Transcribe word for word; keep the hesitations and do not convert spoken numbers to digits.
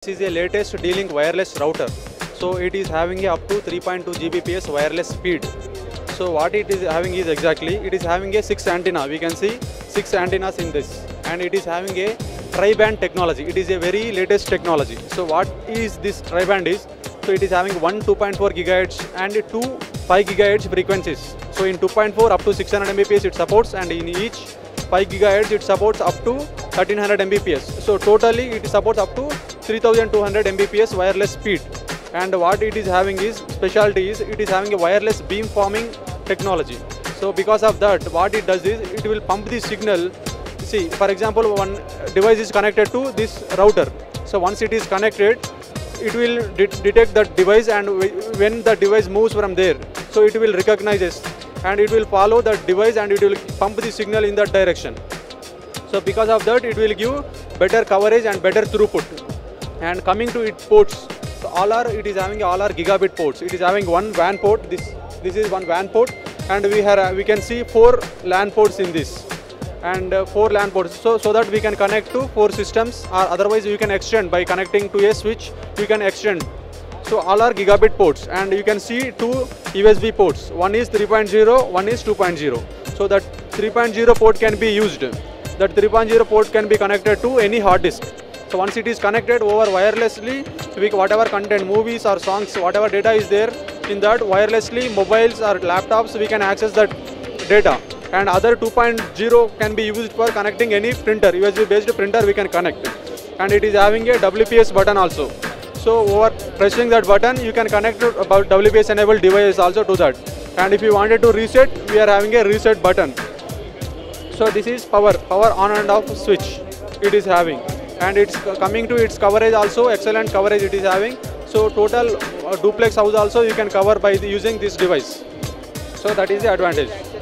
This is a latest D-Link wireless router. So it is having a up to three point two gigabits per second wireless speed. So what it is having is exactly, it is having a six antenna. We can see six antennas in this, and it is having a tri-band technology. It is a very latest technology. So what is this tri-band is? So it is having one two point four gigahertz and two five gigahertz frequencies. So in two point four up to six hundred megabits per second it supports, and in each five gigahertz it supports up to thirteen hundred megabits per second. So totally it supports up to three thousand two hundred megabits per second wireless speed. And what it is having is, specialty is, it is having a wireless beam forming technology. So because of that, what it does is, it will pump the signal. See, for example, one device is connected to this router. So once it is connected, it will de detect that device, and when the device moves from there, so it will recognize it, and it will follow that device, and it will pump the signal in that direction. So because of that, it will give better coverage and better throughput. And coming to its ports, so all are, it is having all are gigabit ports. It is having one W A N port. This this is one W A N port, and we have we can see four LAN ports in this, and uh, four LAN ports. So so that we can connect to four systems, or otherwise we can extend by connecting to a switch. We can extend. So all are gigabit ports, and you can see two U S B ports. One is three point zero, one is two point zero. So that three point zero port can be used. That three point zero port can be connected to any hard disk. So once it is connected over wirelessly, we, whatever content, movies or songs, whatever data is there in that, wirelessly, mobiles or laptops, we can access that data. And other two point zero can be used for connecting any printer, U S B based printer we can connect. And it is having a W P S button also. So over pressing that button, you can connect about W P S enabled device also to that. And if you wanted to reset, we are having a reset button. So this is power, power on and off switch it is having. And it's coming to its coverage also, excellent coverage it is having. So total uh, duplex house also you can cover by the, using this device. So that is the advantage.